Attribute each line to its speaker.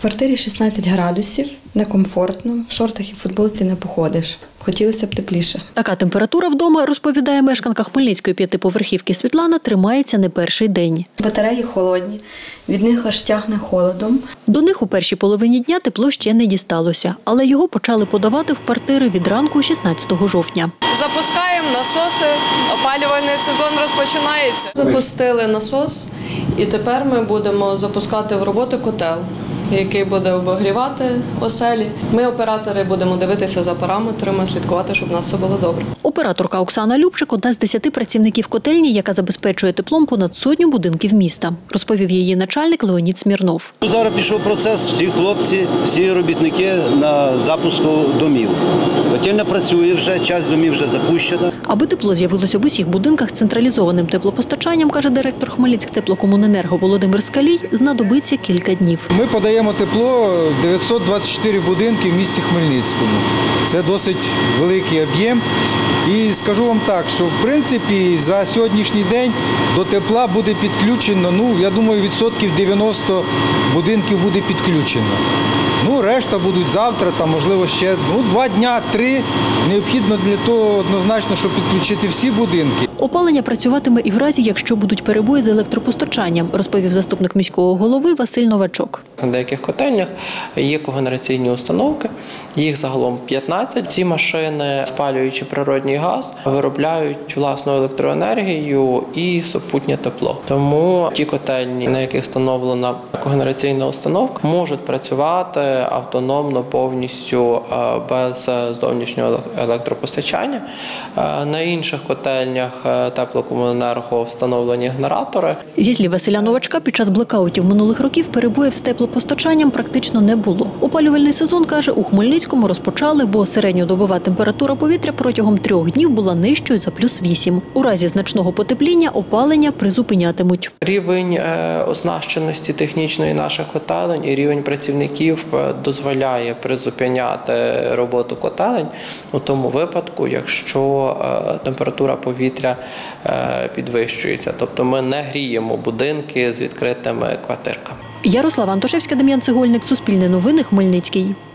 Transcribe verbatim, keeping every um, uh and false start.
Speaker 1: В квартирі шістнадцять градусів, некомфортно, в шортах і футболці не походиш. Хотілося б тепліше.
Speaker 2: Така температура вдома, розповідає мешканка Хмельницької п'ятиповерхівки Світлана, тримається не перший день.
Speaker 1: Батареї холодні, від них аж тягне холодом.
Speaker 2: До них у першій половині дня тепло ще не дісталося, але його почали подавати в квартири від ранку шістнадцятого жовтня.
Speaker 3: Запускаємо насоси, опалювальний сезон розпочинається. Запустили насос і тепер ми будемо запускати в роботу котел, який буде обігрівати оселі. Ми, оператори, будемо дивитися за параметрами, слідкувати, щоб у нас все було добре.
Speaker 2: Операторка Оксана Любчик – одна з десяти працівників котельні, яка забезпечує теплом понад сотню будинків міста, розповів її начальник Леонід Смірнов.
Speaker 4: Зараз пішов процес, всі хлопці, всі робітники на запуску домів. Котельня працює вже, часть домів вже запущена.
Speaker 2: Аби тепло з'явилося в усіх будинках з централізованим теплопостачанням, каже директор Хмельницьктеплокомуненерго Володимир Скалій, знадобиться кілька днів.
Speaker 5: Ми подаємо тепло в дев'ятсот двадцять чотири будинки в місті Хмельницькому. Це досить великий об'єм. І скажу вам так, що в принципі за сьогоднішній день до тепла буде підключено, ну, я думаю, відсотків дев'яносто будинків буде підключено. Ну, решта будуть завтра, там, можливо, ще ну, два дня, три. Необхідно для того однозначно, щоб підключити всі будинки.
Speaker 2: Опалення працюватиме і в разі, якщо будуть перебої з електропостачанням, розповів заступник міського голови Василь Новачок.
Speaker 6: На деяких котельнях є когенераційні установки, їх загалом п'ятнадцять. Ці машини, спалюючи природній газ, виробляють власну електроенергію і супутнє тепло. Тому ті котельні, на яких встановлена когенераційна установка, можуть працювати автономно повністю без зовнішнього електропостачання. На інших котельнях теплокомуненерго встановлені генератори.
Speaker 2: Зі слів Василя Новачка, під час блекаутів минулих років перебоїв з теплопостачанням практично не було. Опалювальний сезон, каже, у Хмельницькому розпочали, бо середньодобова температура повітря протягом трьох днів була нижчою за плюс вісім. У разі значного потепління опалення призупинятимуть.
Speaker 6: Рівень оснащеності технічної наших котелень і рівень працівників дозволяє призупиняти роботу котелень у тому випадку, якщо температура повітря підвищується. Тобто ми не гріємо будинки з відкритими квартирками.
Speaker 2: Ярослава Антошевська, Дем'ян Цегольник, Суспільне новини, Хмельницький.